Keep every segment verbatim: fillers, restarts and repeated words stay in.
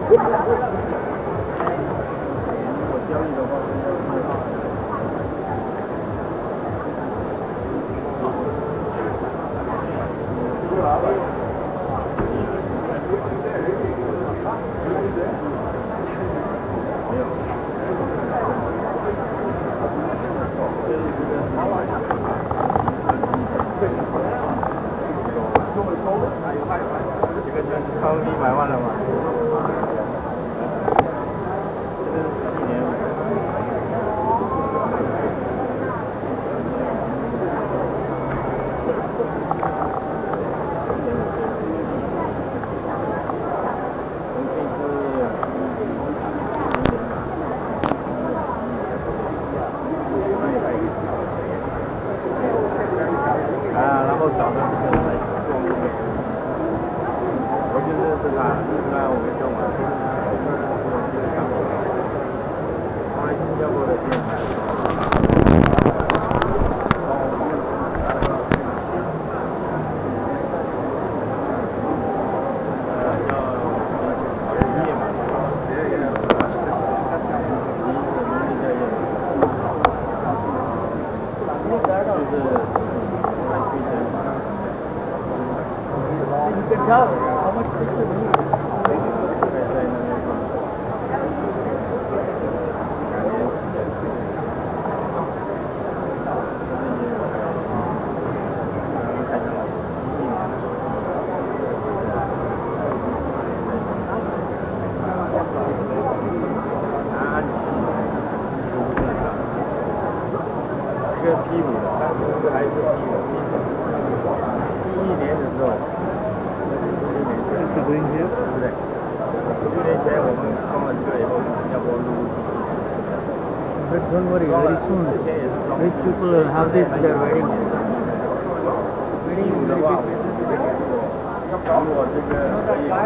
超一百万了嘛？啊，然后找到这个来做那个，我就认识他，认识他我们用完，后来新加坡的电台。 Good job. How much did you need? P 五的，当时还是 P 五，第一年的时候。 是不应该， 对不对？六年前我们装了这个以后，要不录。 But don't worry, very soon, rich people will have this in their wedding. Wedding is very big. 我这个可以。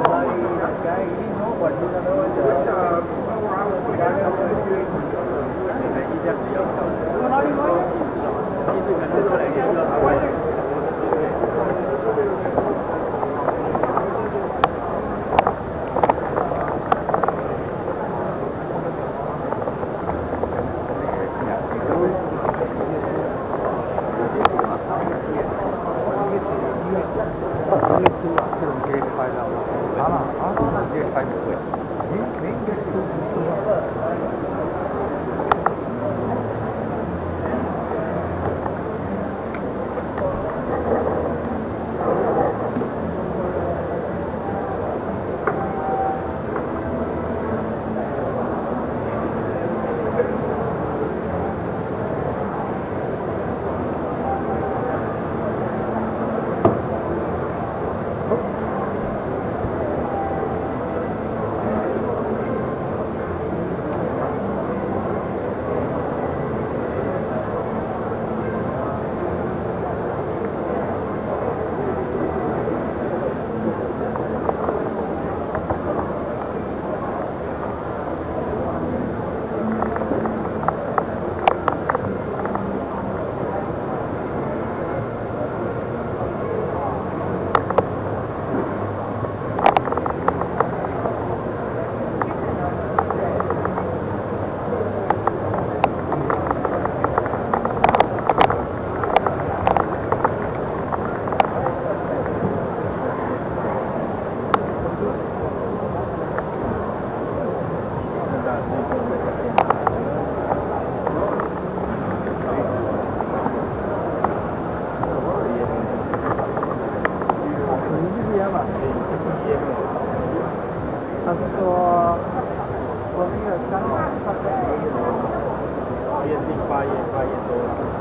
他是说，我那个三万，他在八月底八月八月多。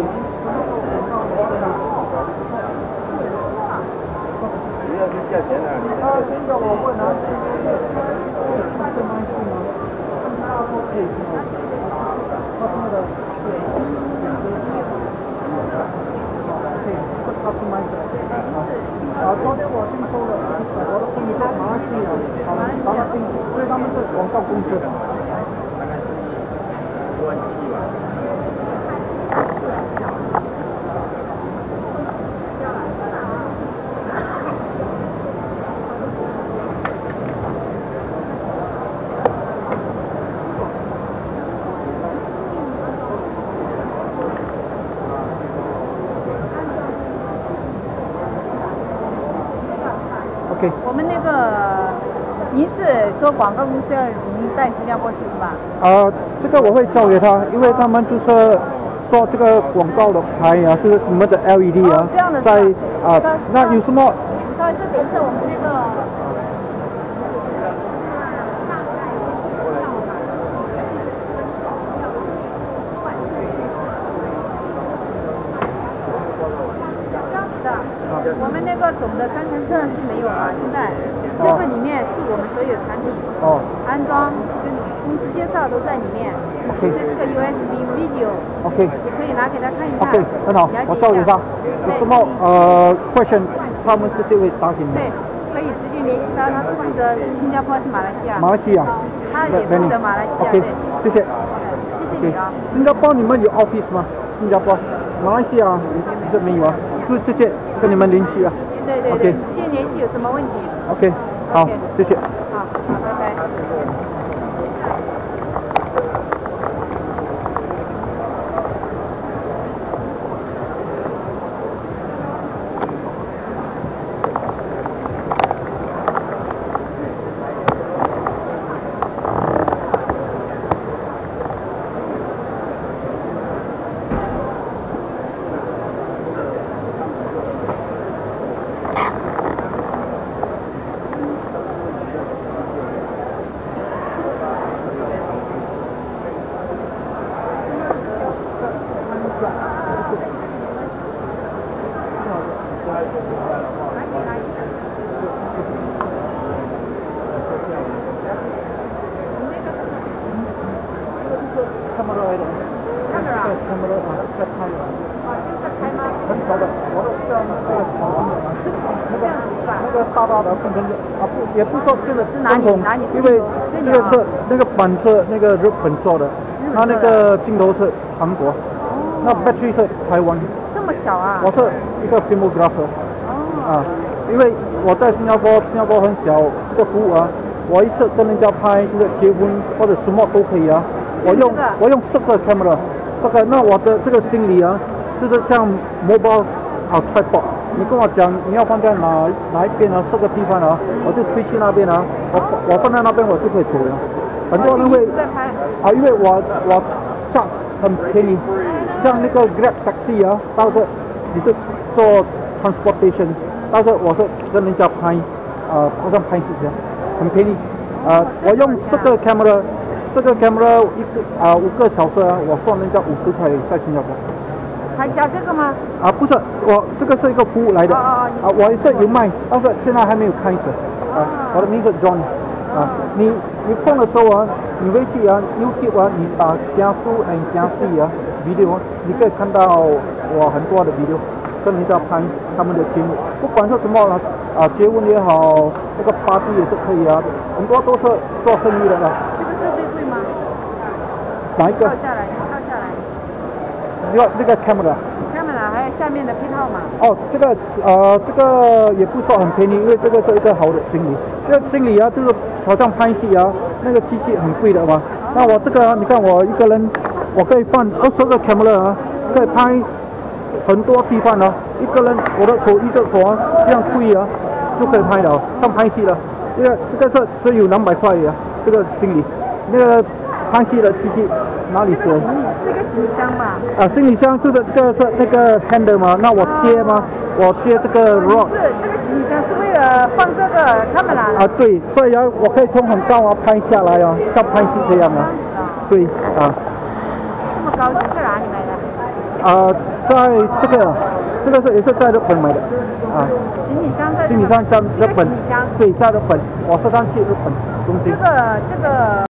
价钱呢？ 广告公司。 大概是一万七吧。 OK。 我们那个，您是做广告公司，您在新加坡是吧？ 啊，这个我会交给他，因为他们就是做这个广告的牌啊，就是什么的 L E D 啊， 哦这样的在啊，那有什么？ 稍微这边是我们那个。我们那个总的商城证是没有了，现在这个里面是我们所有产品哦安装跟公司介绍都在里面。 OK。 这是个 U S B video。 OK。 也可以拿给他看一看。 OK， 很好，我交给他。有什么呃 question， 他们直接会打给你。 对，可以直接联系他，他是负责新加坡还是马来西亚？ 马来西亚。 他也负责马来西亚。 OK， 谢谢。 谢谢你啊。 新加坡你们有 office 吗？新加坡，马来西亚这没有啊，就直接跟你们联系啊。 对对对，直接联系有什么问题 ？OK， 好，谢谢。 好，好，拜拜。 那个大大的分成啊不，也不说这个哪里哪里？ 因为这个是那个板是那个日本做的，它那个镜头是韩国，那 battery 是台湾。 这么小啊？ 我是一个 filmographer。啊，因为我在新加坡，新加坡很小，这个服务啊，我一次跟人家拍这个结婚或者什么都可以啊。我用我用四个 camera， 这个那我的这个行李啊，就是像 mobile 啊 tripod。你跟我讲你要放在哪哪一边啊？这个地方啊，我就推去那边啊。我我放在那边我就可以走了。很多人会啊，因为我我价很便宜，像那个 Grab taxi 啊，到时你是做 transportation， 但是我是跟人家拍啊，好像拍视频，很便宜。啊，我用这个 camera， 这个 camera 一个啊五个小时啊，我算人家五十块在新加坡。 还加这个吗？ 啊，不是，我这个是一个服务来的。啊，我也是有卖，但是现在还没有开始。啊，我的名字 John。啊，你你碰的时候啊，你回去啊 ，YouTube 啊，你打加速 and 加速啊 video， 你可以看到我很多的 video， 跟人家拍他们的节目，不管是什么啊，结婚也好，那个 party 也是可以啊，很多都是做生意的了。 这个设备贵吗？ 哪一个？ 跳下来，跳下来。 要那个 camera。 camera 还有下面的配套嘛？ 哦，这个呃，这个也不算很便宜，因为这个是一个好的行李。这个行李啊，就是好像拍戏啊，那个机器很贵的嘛。那我这个，你看我一个人，我可以放二十个 camera 啊，可以拍很多地方啊。一个人，我的手一个手啊，这样推啊，就可以拍了，像拍戏了。这个这个是只有两百块啊，这个行李，那个拍戏的机器哪里是？ 是一个行李箱吧？ 啊，行李箱就是这个是那个 handle 嘛，那我接吗？我接这个 rod。 是这个行李箱是为了放这个 camera。 啊，对，所以啊，我可以从很高啊拍下来啊，像拍戏这样啊。对，啊。 这么高是在哪里买的？ 啊，在这个，这个是也是在日本买的。啊。 行李箱在。 行李箱在日本。 行李箱。 对，在日本，我是上去日本东京。 这个这个。